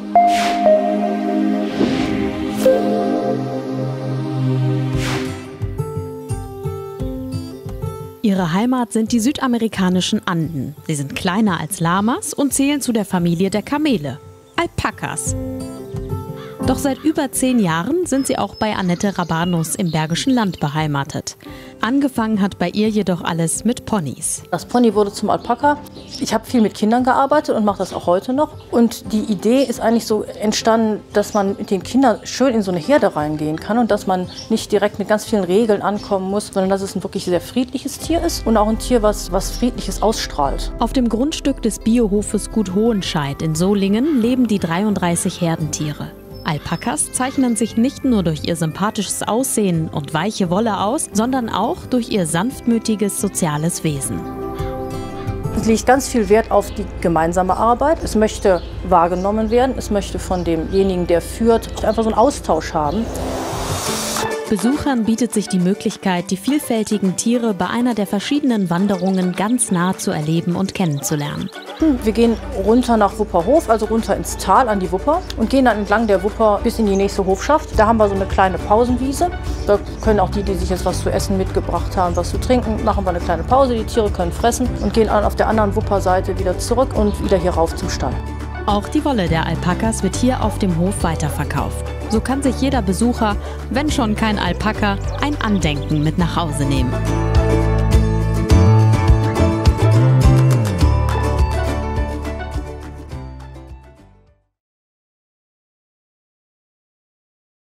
Ihre Heimat sind die südamerikanischen Anden. Sie sind kleiner als Lamas und zählen zu der Familie der Kamele, Alpakas. Doch seit über 10 Jahren sind sie auch bei Annette Rabanus im Bergischen Land beheimatet. Angefangen hat bei ihr jedoch alles mit Ponys. Das Pony wurde zum Alpaka. Ich habe viel mit Kindern gearbeitet und mache das auch heute noch. Und die Idee ist eigentlich so entstanden, dass man mit den Kindern schön in so eine Herde reingehen kann und dass man nicht direkt mit ganz vielen Regeln ankommen muss, sondern dass es ein wirklich sehr friedliches Tier ist und auch ein Tier, was Friedliches ausstrahlt. Auf dem Grundstück des Biohofes Gut Hohenscheid in Solingen leben die 33 Herdentiere. Alpakas zeichnen sich nicht nur durch ihr sympathisches Aussehen und weiche Wolle aus, sondern auch durch ihr sanftmütiges soziales Wesen. Es liegt ganz viel Wert auf die gemeinsame Arbeit. Es möchte wahrgenommen werden, es möchte von demjenigen, der führt, einfach so einen Austausch haben. Besuchern bietet sich die Möglichkeit, die vielfältigen Tiere bei einer der verschiedenen Wanderungen ganz nah zu erleben und kennenzulernen. Wir gehen runter nach Wupperhof, also runter ins Tal an die Wupper und gehen dann entlang der Wupper bis in die nächste Hofschaft. Da haben wir so eine kleine Pausenwiese. Da können auch die sich jetzt was zu essen mitgebracht haben, was zu trinken, machen wir eine kleine Pause. Die Tiere können fressen und gehen dann auf der anderen Wupperseite wieder zurück und wieder hier rauf zum Stall. Auch die Wolle der Alpakas wird hier auf dem Hof weiterverkauft. So kann sich jeder Besucher, wenn schon kein Alpaka, ein Andenken mit nach Hause nehmen.